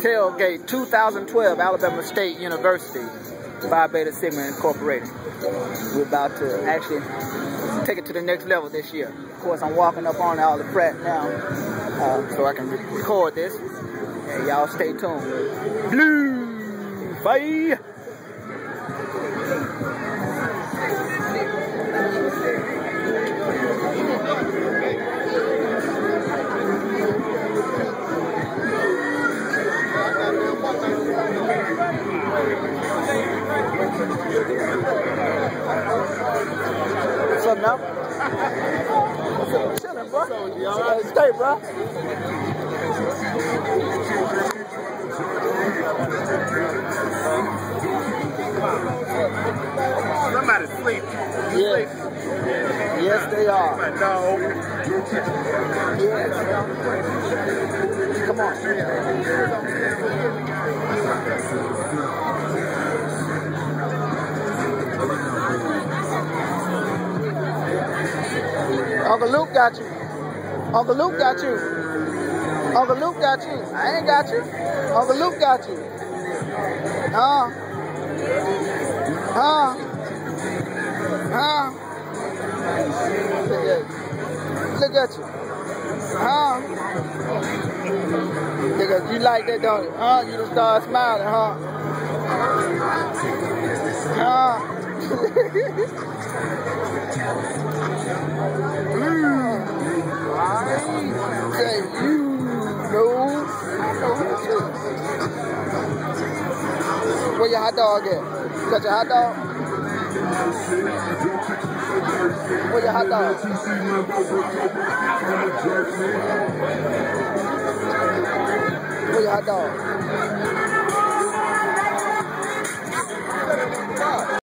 Tailgate 2012, Alabama State University, Phi Beta Sigma Incorporated. We're about to actually take it to the next level this year. Of course, I'm walking up on all the frat now, so I can record this. And y'all stay tuned. Blue, bye. What's up now? What's up? Chillin', bro. Stay, bro. Somebody's sleeping. Yes. Yes, they are. No. Yes. Come on. Uncle Luke got you. Uncle Luke got you. Uncle Luke got you. I ain't got you. Uncle Luke got you. Look at you. Look at you. Like that, don't you? You just start smiling, Say you know. Where your hot dog at? You got your hot dog? Where your hot dog? Where your hot dog?